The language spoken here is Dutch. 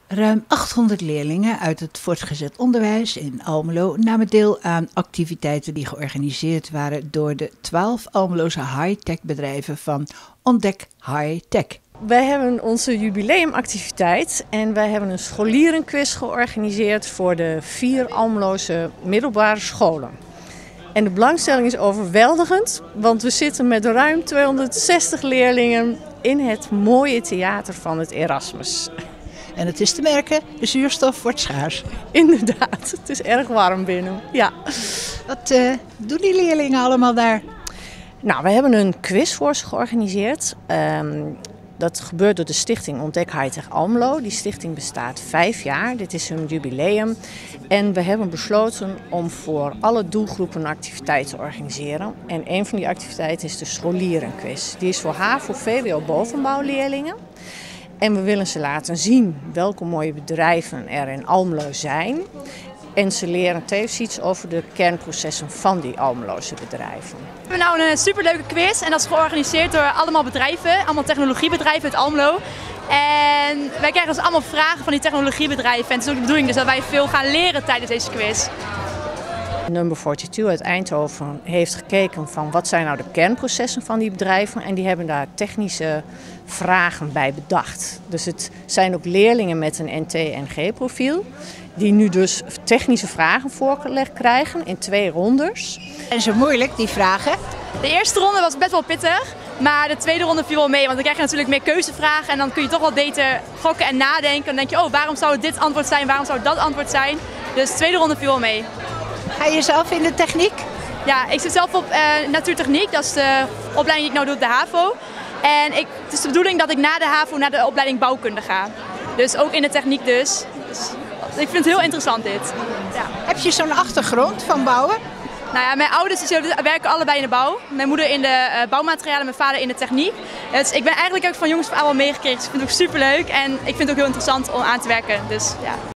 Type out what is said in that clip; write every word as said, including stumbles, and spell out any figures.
Ruim achthonderd leerlingen uit het voortgezet onderwijs in Almelo namen deel aan activiteiten die georganiseerd waren door de twaalf Almeloze high-tech bedrijven van Ontdek High-Tech. Wij hebben onze jubileumactiviteit en wij hebben een scholierenquiz georganiseerd voor de vier Almeloze middelbare scholen. En de belangstelling is overweldigend, want we zitten met ruim tweehonderdzestig leerlingen in het mooie theater van het Erasmus. En het is te merken, de zuurstof wordt schaars. Inderdaad, het is erg warm binnen. Ja. Wat uh, doen die leerlingen allemaal daar? Nou, we hebben een quiz voor ze georganiseerd. Um, dat gebeurt door de stichting Ontdek High-Tech Almelo. Die stichting bestaat vijf jaar. Dit is hun jubileum. En we hebben besloten om voor alle doelgroepen een activiteit te organiseren. En een van die activiteiten is de scholierenquiz. Die is voor HAVO, V W O bovenbouwleerlingen. En we willen ze laten zien welke mooie bedrijven er in Almelo zijn. En ze leren tevens iets over de kernprocessen van die Almeloze bedrijven. We hebben nou een superleuke quiz en dat is georganiseerd door allemaal bedrijven, allemaal technologiebedrijven uit Almelo. En wij krijgen dus allemaal vragen van die technologiebedrijven. En het is ook de bedoeling dus dat wij veel gaan leren tijdens deze quiz. Number tweeënveertig uit Eindhoven heeft gekeken van wat zijn nou de kernprocessen van die bedrijven en die hebben daar technische vragen bij bedacht. Dus het zijn ook leerlingen met een N T N G profiel die nu dus technische vragen voorgelegd krijgen in twee rondes. En zo moeilijk, die vragen? De eerste ronde was best wel pittig, maar de tweede ronde viel wel mee, want dan krijg je natuurlijk meer keuzevragen en dan kun je toch wel beter gokken en nadenken. Dan denk je, oh, waarom zou het dit antwoord zijn, waarom zou het dat antwoord zijn? Dus de tweede ronde viel wel mee. Ga je zelf in de techniek? Ja, ik zit zelf op uh, natuurtechniek, dat is de opleiding die ik nou doe op de HAVO. En ik, het is de bedoeling dat ik na de HAVO naar de opleiding bouwkunde ga. Dus ook in de techniek dus. dus ik vind het heel interessant dit. Ja. Heb je zo'n achtergrond van bouwen? Nou ja, mijn ouders werken allebei in de bouw. Mijn moeder in de uh, bouwmaterialen, mijn vader in de techniek. Dus ik ben eigenlijk ook van jongens van allemaal meegekregen. Dus ik vind het ook superleuk en ik vind het ook heel interessant om aan te werken. Dus, ja.